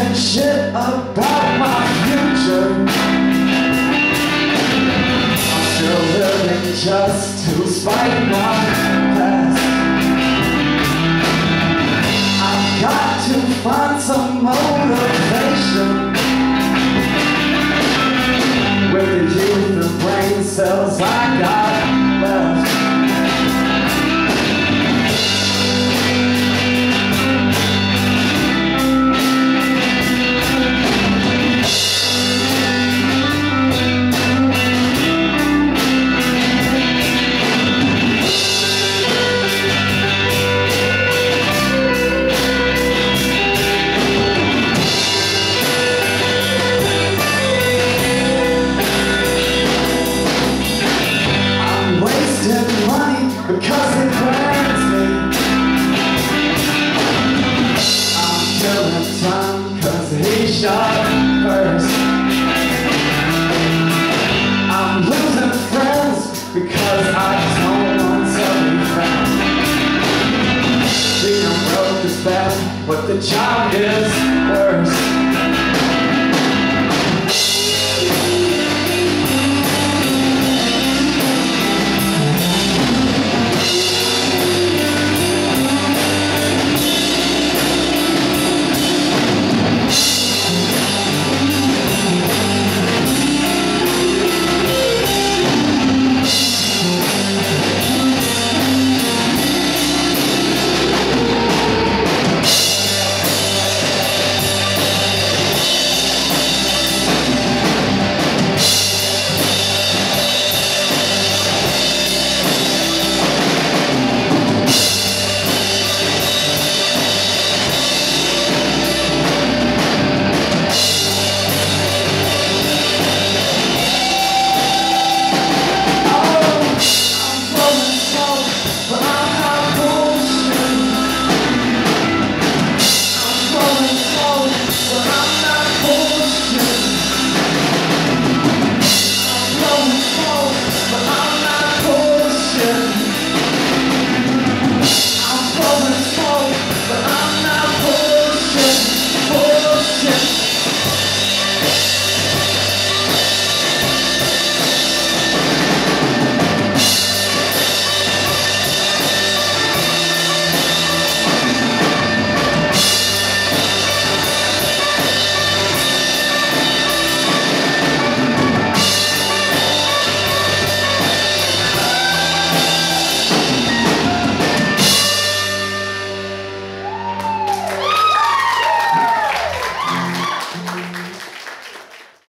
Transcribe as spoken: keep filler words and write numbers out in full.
talking shit about my future. I'm still living just to spite my past. I've got to find some motivation with the youth and brain cells I got left. Because it burns me. I'm killing time cause he shot first. I'm losing friends because I don't want to be found. Freedom broke is bad, but the job is worse.